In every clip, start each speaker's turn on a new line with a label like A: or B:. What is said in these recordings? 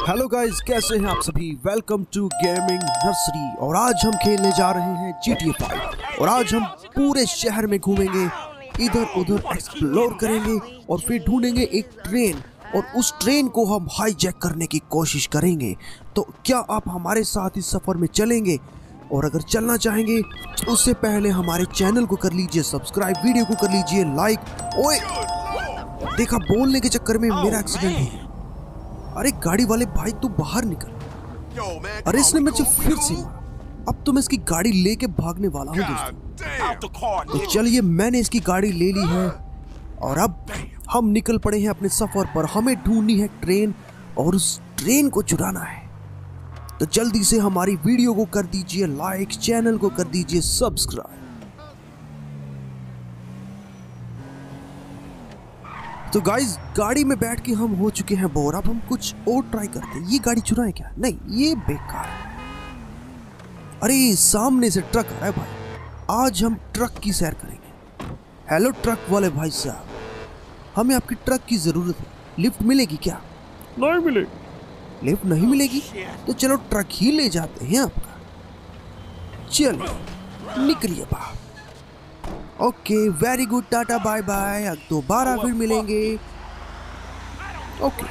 A: Hello guys, कैसे हैं आप सभी। Welcome to gaming nursery. और आज हम खेलने जा रहे हैं GTA 5। और आज हम पूरे शहर में घूमेंगे, इधर उधर एक्सप्लोर करेंगे और फिर ढूंढेंगे एक ट्रेन और उस ट्रेन को हम हाईजैक करने की कोशिश करेंगे। तो क्या आप हमारे साथ इस सफर में चलेंगे? और अगर चलना चाहेंगे उससे पहले हमारे चैनल को कर लीजिए सब्सक्राइब, वीडियो को कर लीजिए लाइक। ओए देखा, बोलने के चक्कर में मेरा एक्सीडेंट हो गया। अरे गाड़ी वाले भाई तू बाहर निकल। अरे इसने मुझे फिर से मारा। अब तो मैं इसकी गाड़ी लेके भागने वाला हूँ दोस्तों। तो चलिए, मैंने इसकी गाड़ी ले ली है और अब हम निकल पड़े हैं अपने सफर पर। हमें ढूंढनी है ट्रेन और उस ट्रेन को चुराना है। तो जल्दी से हमारी वीडियो को कर दीजिए लाइक, चैनल को कर दीजिए सब्सक्राइब। तो गाइस, गाड़ी में बैठ के हम हो चुके हैं बोर। अब हम कुछ और ट्राई करते हैं। ये गाड़ी चुराए क्या? नहीं, ये बेकार है। अरे सामने से ट्रक आ रहा है भाई। आज हम ट्रक की सैर करेंगे। हेलो ट्रक वाले भाई साहब, हमें आपकी ट्रक की जरूरत है। लिफ्ट मिलेगी क्या?
B: नहीं मिलेगी।
A: लिफ्ट नहीं मिलेगी तो चलो ट्रक ही ले जाते हैं आपका। चलो निकलिए बाहर। Okay, very good, tata bye bye. अब दोबारा फिर मिलेंगे। ओके,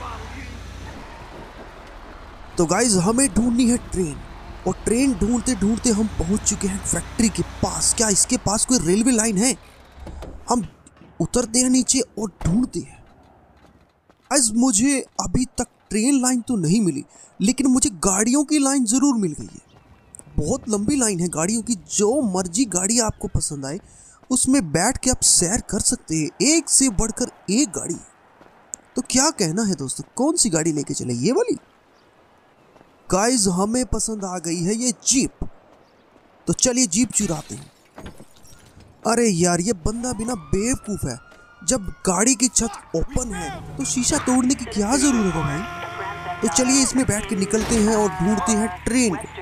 A: तो गाइज हमें ढूंढनी है ट्रेन और ट्रेन ढूंढते ढूंढते हम पहुंच चुके हैं फैक्ट्री के पास। क्या इसके पास कोई रेलवे लाइन है? हम उतरते हैं नीचे और ढूंढते हैं। आज मुझे अभी तक ट्रेन लाइन तो नहीं मिली, लेकिन मुझे गाड़ियों की लाइन जरूर मिल गई है। बहुत लंबी लाइन है गाड़ियों की। जो मर्जी गाड़ी आपको पसंद आए उसमें बैठ के आप सैर कर सकते हैं। एक से बढ़कर एक गाड़ी। तो क्या कहना है दोस्तों, कौन सी गाड़ी लेके चले? ये वाली? गाइस हमें पसंद आ गई है ये जीप। तो चलिए जीप चुराते हैं। अरे यार, ये बंदा भी ना बेवकूफ है। जब गाड़ी की छत ओपन है तो शीशा तोड़ने की क्या जरूरत है भाई। तो चलिए इसमें बैठ के निकलते हैं और ढूंढते हैं ट्रेन को।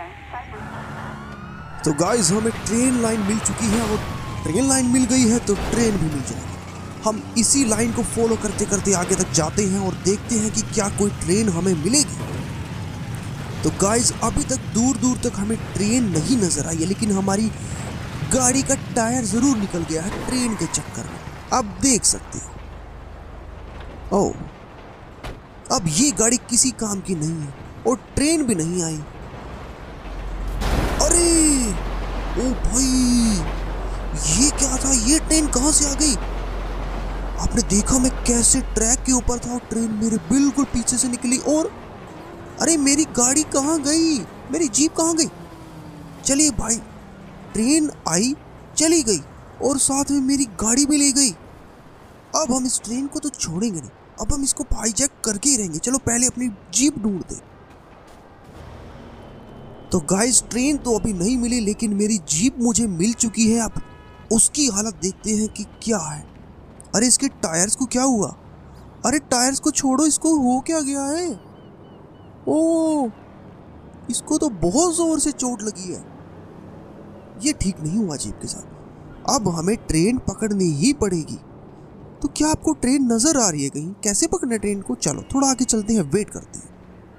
A: तो गाइस हमें ट्रेन लाइन मिल चुकी है और ट्रेन लाइन मिल गई है तो ट्रेन भी मिल जाएगी। हम इसी लाइन को फॉलो करते करते आगे तक जाते हैं और देखते हैं कि क्या कोई ट्रेन हमें मिलेगी। तो गाइस अभी तक दूर दूर तक हमें ट्रेन नहीं नजर आई है, लेकिन हमारी गाड़ी का टायर जरूर निकल गया है ट्रेन के चक्कर में। अब देख सकते हो। ओह, अब ये गाड़ी किसी काम की नहीं है और ट्रेन भी नहीं आई। अरे ओ भाई, ये क्या था? ये ट्रेन कहां से आ गई? आपने देखा मैं कैसे ट्रैक के ऊपर था और ट्रेन मेरे बिल्कुल पीछे से निकली। और अरे मेरी गाड़ी कहां गई? मेरी जीप कहां गई? चलिए भाई, ट्रेन आई, चली गई और साथ में मेरी गाड़ी भी ले गई। अब हम इस ट्रेन को तो छोड़ेंगे नहीं, अब हम इसको हाईजैक करके ही रहेंगे। चलो पहले अपनी जीप ढूंढते। तो गाइस ट्रेन तो अभी नहीं मिली, लेकिन मेरी जीप मुझे मिल चुकी है। अब उसकी हालत देखते हैं कि क्या है। अरे इसके टायर्स को क्या हुआ? अरे टायर्स को छोड़ो, इसको हो क्या गया है? ओ, इसको तो बहुत जोर से चोट लगी है। ये ठीक नहीं हुआ जीप के साथ। अब हमें ट्रेन पकड़नी ही पड़ेगी। तो क्या आपको ट्रेन नजर आ रही है कहीं? कैसे पकड़ना ट्रेन को? चलो थोड़ा आगे चलते हैं, वेट करते हैं।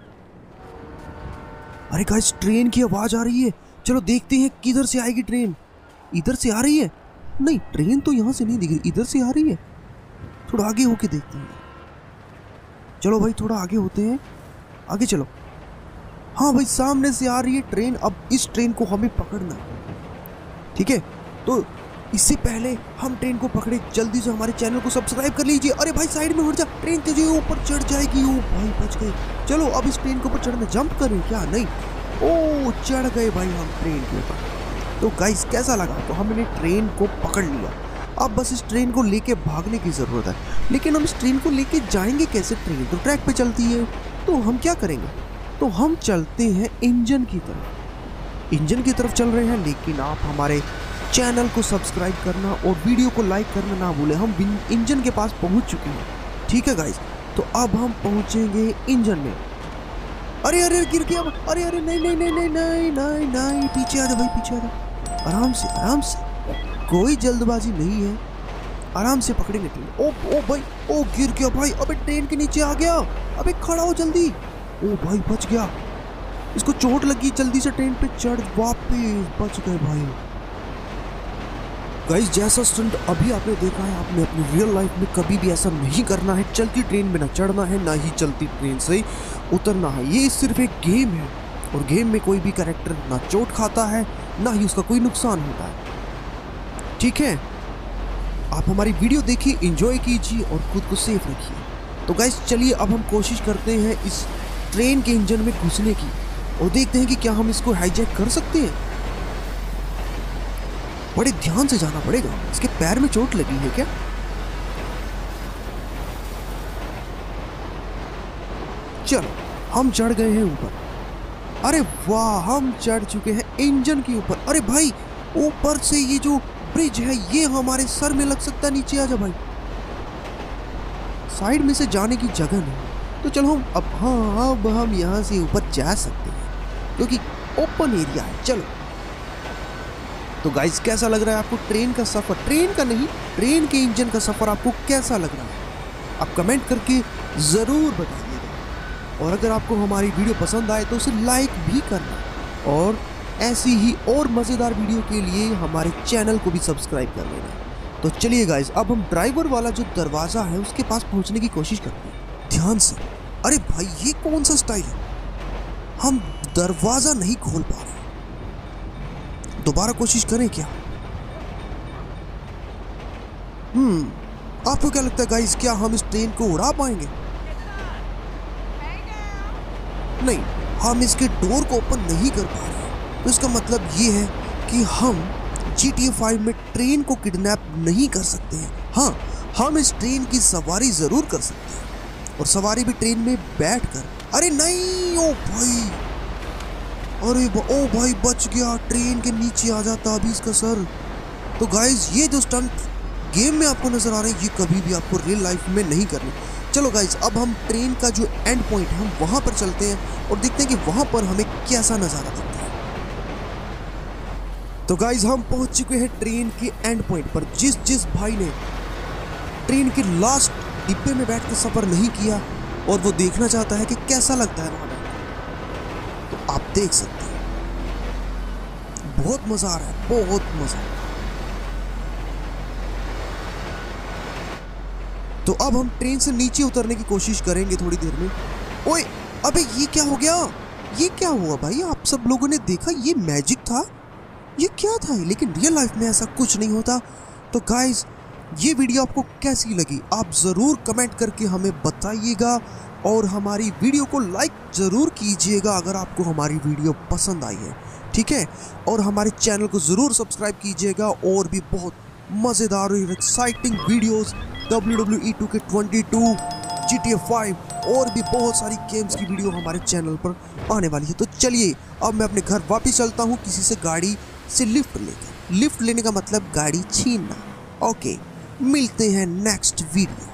A: अरे गाइस, ट्रेन की आवाज आ रही है। चलो देखते हैं किधर से आएगी ट्रेन। इधर से आ रही है? नहीं, ट्रेन तो यहां से नहीं दिख रही, इधर से आ रही है। थोड़ा आगे होके देखते हैं। चलो भाई थोड़ा आगे होते हैं, आगे चलो। हाँ भाई, सामने से आ रही है ट्रेन। अब इस ट्रेन को हमें पकड़ना है, ठीक है? तो इससे पहले हम ट्रेन को पकड़े, जल्दी से हमारे चैनल को सब्सक्राइब कर लीजिए। अरे भाई साइड में हट जा, ट्रेन तेजी ऊपर चढ़ जाएगी। ओ भाई बच गए। चलो अब इस ट्रेन के ऊपर चढ़ने, जंप करें क्या? नहीं, ओ चढ़ गए भाई हम ट्रेन के ऊपर। तो गाइस कैसा लगा? तो हमने ट्रेन को पकड़ लिया। अब बस इस ट्रेन को लेके भागने की जरूरत है। लेकिन हम इस ट्रेन को लेके जाएंगे कैसे? ट्रेन तो ट्रैक पे चलती है। तो हम क्या करेंगे? तो हम चलते हैं इंजन की तरफ। इंजन की तरफ चल रहे हैं, लेकिन आप हमारे चैनल को सब्सक्राइब करना और वीडियो को लाइक करना ना भूलें। हम इंजन के पास पहुंच चुके हैं, ठीक है गाइस? तो अब हम पहुंचेंगे इंजन में। अरे अरे गिर गया। अरे अरे नहीं नहीं नहीं नहीं नहीं नहीं नहीं, पीछे आ जा भाई, पीछे आ जा। आराम से आराम से, कोई जल्दबाजी नहीं है, आराम से पकड़ेंगे ट्रेन। ओ भाई, ओ गिर गया भाई। अबे ट्रेन के नीचे आ गया। अबे खड़ा हो जल्दी। ओ भाई बच गया, इसको चोट लगी, जल्दी से ट्रेन पे चढ़, वापस बच गए भाई। गाइस जैसा स्टंट अभी आपने देखा है, आपने अपनी रियल लाइफ में कभी भी ऐसा नहीं करना है। चलती ट्रेन में ना चढ़ना है, ना ही चलती ट्रेन से उतरना है। ये सिर्फ एक गेम है और गेम में कोई भी कैरेक्टर ना चोट खाता है, ना ही उसका कोई नुकसान होता है। ठीक है, आप हमारी वीडियो देखिए, एंजॉय कीजिए और खुद को सेफ रखिए। तो गाइस चलिए अब हम कोशिश करते हैं इस ट्रेन के इंजन में घुसने की और देखते हैं कि क्या हम इसको हाईजैक कर सकते हैं। बड़े ध्यान से जाना पड़ेगा, इसके पैर में चोट लगी है क्या? चलो हम चढ़ गए हैं ऊपर। अरे वाह, हम चढ़ चुके हैं इंजन के ऊपर। अरे भाई ऊपर से ये जो ब्रिज है ये हमारे सर में लग सकता है, नीचे आ जा भाई। साइड में से जाने की जगह नहीं, तो चलो हम अब हम यहाँ से ऊपर जा सकते हैं क्योंकि ओपन एरिया है। चलो तो गाइस कैसा लग रहा है आपको ट्रेन का सफर? ट्रेन का नहीं, ट्रेन के इंजन का सफर आपको कैसा लग रहा है? आप कमेंट करके जरूर बताइएगा। और अगर आपको हमारी वीडियो पसंद आए तो उसे लाइक भी करना और ऐसी ही और मज़ेदार वीडियो के लिए हमारे चैनल को भी सब्सक्राइब कर लेना। तो चलिए गाइस अब हम ड्राइवर वाला जो दरवाज़ा है उसके पास पहुंचने की कोशिश करते हैं। ध्यान से। अरे भाई ये कौन सा स्टाइल है, हम दरवाज़ा नहीं खोल पा रहे। दोबारा कोशिश करें क्या? आपको क्या लगता है गाइस, क्या हम इस ट्रेन को उड़ा पाएंगे? नहीं, हम इसके डोर को ओपन नहीं कर पा रहे। तो इसका मतलब ये है कि हम GTA 5 में ट्रेन को किडनैप नहीं कर सकते हैं। हाँ, हम इस ट्रेन की सवारी जरूर कर सकते हैं और सवारी भी ट्रेन में बैठकर। अरे नहीं, ओ भाई, अरे ओ भाई बच गया, ट्रेन के नीचे आ जाता अभी इसका सर। तो गाइज ये जो स्टंट गेम में आपको नजर आ रहे हैं ये कभी भी आपको रियल लाइफ में नहीं करने। चलो गाइज अब हम ट्रेन का जो एंड पॉइंट है हम वहां पर चलते हैं और देखते हैं कि वहां पर हमें कैसा नजारा दिखता है। तो गाइज हम पहुंच चुके हैं ट्रेन के एंड पॉइंट पर। जिस भाई ने ट्रेन के लास्ट डिब्बे में बैठ कर सफर नहीं किया और वो देखना चाहता है कि कैसा लगता है वहां, तो आप देख सकते हैं, बहुत मजा आ रहा है, बहुत मजा। तो अब हम ट्रेन से नीचे उतरने की कोशिश करेंगे थोड़ी देर में। ओए अबे ये क्या हो गया, ये क्या हुआ भाई? आप सब लोगों ने देखा ये मैजिक था, ये क्या था? लेकिन रियल लाइफ में ऐसा कुछ नहीं होता। तो गाइस ये वीडियो आपको कैसी लगी आप ज़रूर कमेंट करके हमें बताइएगा और हमारी वीडियो को लाइक ज़रूर कीजिएगा अगर आपको हमारी वीडियो पसंद आई है, ठीक है? और हमारे चैनल को ज़रूर सब्सक्राइब कीजिएगा और भी बहुत मज़ेदार और exciting videos WWE 2K22, GTA 5 और भी बहुत सारी गेम्स की वीडियो हमारे चैनल पर आने वाली है। तो चलिए अब मैं अपने घर वापस चलता हूँ किसी से गाड़ी से लिफ्ट लेकर। लिफ्ट लेने का मतलब गाड़ी छीनना। ओके, मिलते हैं नेक्स्ट वीडियो।